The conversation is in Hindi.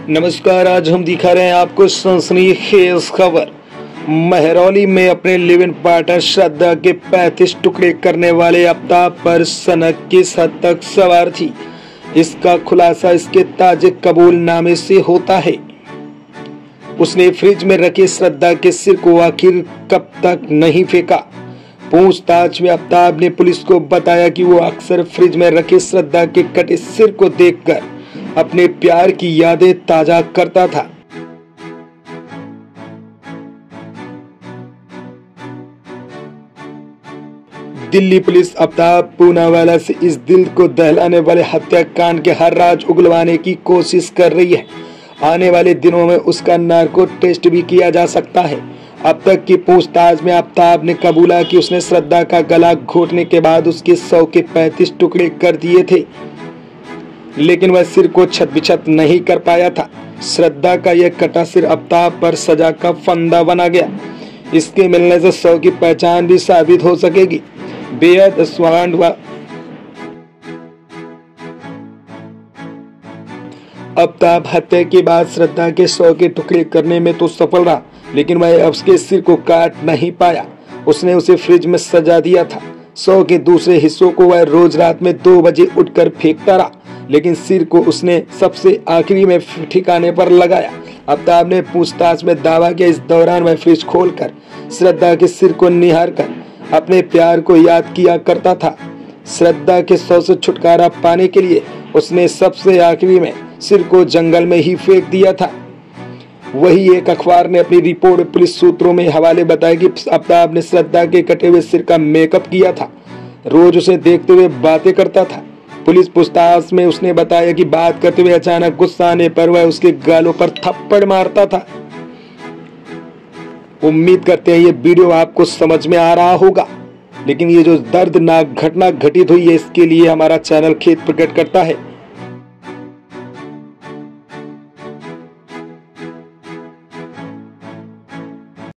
नमस्कार। आज हम दिखा रहे हैं आपको सनसनीखेज खबर। महरौली में अपने लिव इन पार्टनर श्रद्धा के 35 टुकड़े करने वाले आफ्ताब पर सनक किस हद तक सवार थी, इसका खुलासा इसके ताजे कबूलनामे से होता है। उसने फ्रिज में रखे श्रद्धा के सिर को आखिर कब तक नहीं फेंका। पूछताछ में आफ्ताब ने पुलिस को बताया कि वो अक्सर फ्रिज में रखे श्रद्धा के कटे सिर को देखकर अपने प्यार की यादें ताजा करता था। दिल्ली पुलिस आफ्ताब पूनावाला से इस दिल को दहलाने वाले हत्याकांड के हर राज उगलवाने की कोशिश कर रही है। आने वाले दिनों में उसका नार्को टेस्ट भी किया जा सकता है। अब तक की पूछताछ में आफ्ताब ने कबूला कि उसने श्रद्धा का गला घोटने के बाद उसके 100 के 35 टुकड़े कर दिए थे, लेकिन वह सिर को छत बिछत नहीं कर पाया था। श्रद्धा का यह कटा सिर आफ्ताब पर सजा का फंदा बना गया। इसके मिलने से 100 की पहचान भी साबित हो सकेगी। बेहद स्वांड हुआ आफ्ताब हत्या के बाद श्रद्धा के 100 के टुकड़े करने में तो सफल रहा, लेकिन वह उसके सिर को काट नहीं पाया। उसने उसे फ्रिज में सजा दिया था। 100 के दूसरे हिस्सों को वह रोज रात में 2 बजे उठकर फेंकता रहा, लेकिन सिर को उसने सबसे आखिरी में ठिकाने पर लगाया। आफ्ताब ने पूछताछ में दावा किया इस दौरान वह फ्रिज खोलकर श्रद्धा के सिर को निहार कर अपने प्यार को याद किया करता था। श्रद्धा के 100 से छुटकारा पाने के लिए उसने सबसे आखिरी में सिर को जंगल में ही फेंक दिया था। वही एक अखबार ने अपनी रिपोर्ट पुलिस सूत्रों में हवाले बताया कि आफ्ताब ने श्रद्धा के कटे हुए सिर का मेकअप किया था, रोज उसे देखते हुए बातें करता था। पुलिस पूछताछ में उसने बताया कि बात करते हुए अचानक गुस्सा आने पर वह उसके गालों पर थप्पड़ मारता था। उम्मीद करते हैं ये वीडियो आपको समझ में आ रहा होगा, लेकिन ये जो दर्दनाक घटना घटित हुई है इसके लिए हमारा चैनल खेद प्रकट करता है।